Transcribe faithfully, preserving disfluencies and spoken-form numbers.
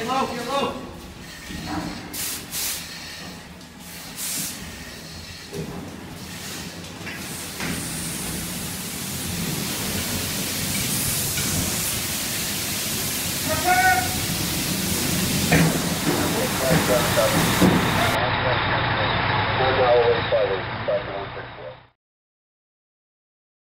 Get low, get low. One mile away, five eight.